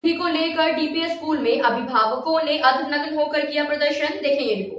को लेकर DPS school में अभिभावकों ने अर्धनग्न होकर किया प्रदर्शन। देखें ये रिपोर्ट।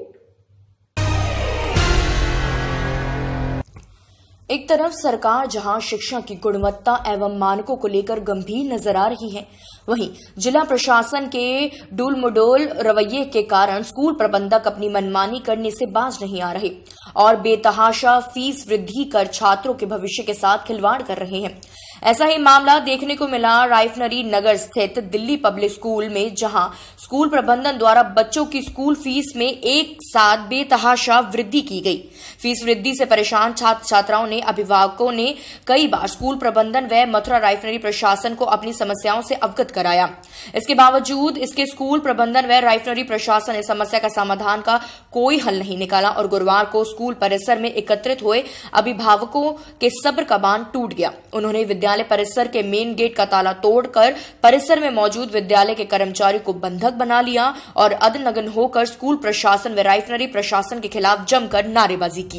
एक तरफ सरकार जहां शिक्षा की गुणवत्ता एवं मानकों को लेकर गंभीर नजर आ रही है, वहीं जिला प्रशासन के डूलमडोल रवैये के कारण स्कूल प्रबंधक अपनी मनमानी करने से बाज नहीं आ रहे और बेतहाशा फीस वृद्धि कर छात्रों के भविष्य के साथ खिलवाड़ कर रहे हैं। ऐसा ही मामला देखने को मिला रायफनरी नगर स्थित दिल्ली पब्लिक स्कूल में, जहां स्कूल प्रबंधन द्वारा बच्चों की स्कूल फीस में एक साथ बेतहाशा वृद्धि की गई। फीस वृद्धि से परेशान छात्र छात्राओं ने अभिभावकों ने कई बार स्कूल प्रबंधन व मथुरा रायफनरी प्रशासन को अपनी समस्याओं से अवगत कराया। इसके बावजूद इसके स्कूल प्रबंधन व रायफनरी प्रशासन ने समस्या का समाधान का कोई हल नहीं निकाला और गुरुवार को स्कूल परिसर में एकत्रित हुए अभिभावकों के सब्र का बांध टूट गया। उन्होंने विद्यालय परिसर के मेन गेट का ताला तोड़कर परिसर में मौजूद विद्यालय के कर्मचारी को बंधक बना लिया और अर्धनग्न होकर स्कूल प्रशासन व रायफनरी प्रशासन के खिलाफ जमकर नारेबाजी की।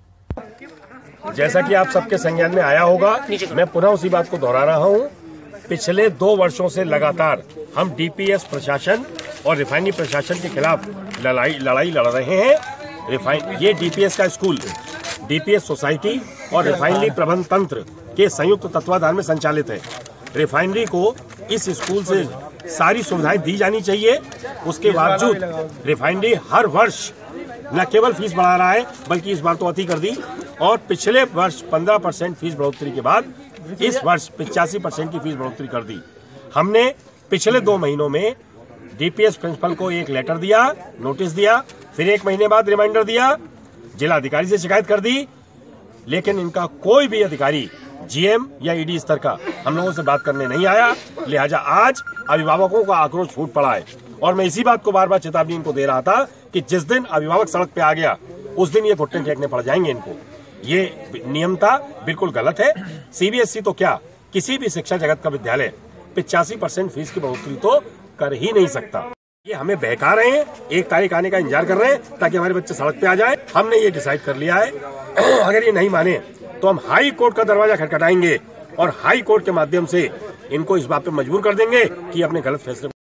जैसा कि आप सबके संज्ञान में आया होगा, मैं पुनः उसी बात को दोहरा रहा हूं। पिछले 2 वर्षों से लगातार हम डीपीएस प्रशासन और रिफाइनरी प्रशासन के खिलाफ लड़ाई लड़ रहे हैं। ये डीपीएस का स्कूल, डीपीएस सोसाइटी और रिफाइनरी प्रबंध तंत्र के संयुक्त तत्वाधान में संचालित है। रिफाइनरी को इस स्कूल से सारी सुविधाएं दी जानी चाहिए। उसके बावजूद रिफाइनरी हर वर्ष न केवल फीस बढ़ा रहा है, बल्कि इस बार तो अति कर दी और पिछले वर्ष 15% फीस बढ़ोतरी के बाद इस वर्ष 85% की फीस बढ़ोतरी कर दी। हमने पिछले 2 महीनों में डीपीएस प्रिंसिपल को एक लेटर दिया, नोटिस दिया, फिर 1 महीने बाद रिमाइंडर दिया, जिला अधिकारी से शिकायत कर दी, लेकिन इनका कोई भी अधिकारी जीएम या ईडी स्तर का हम लोगों से बात करने नहीं आया। लिहाजा आज अभिभावकों का आक्रोश फूट पड़ा है और मैं इसी बात को बार बार चेतावनी इनको दे रहा था कि जिस दिन अभिभावक सड़क पे आ गया उस दिन ये घुटने टेकने पड़ जाएंगे इनको। ये नियमता बिल्कुल गलत है। सीबीएसई तो क्या, किसी भी शिक्षा जगत का विद्यालय 85% फीस की बढ़ोतरी तो कर ही नहीं सकता। ये हमें बहका रहे हैं, 1 तारीख आने का इंतजार कर रहे हैं ताकि हमारे बच्चे सड़क पे आ जाए। हमने ये डिसाइड कर लिया है, अगर ये नहीं माने तो हम हाई कोर्ट का दरवाजा खटखटाएंगे और हाई कोर्ट के माध्यम से इनको इस बात पे मजबूर कर देंगे कि अपने गलत फैसले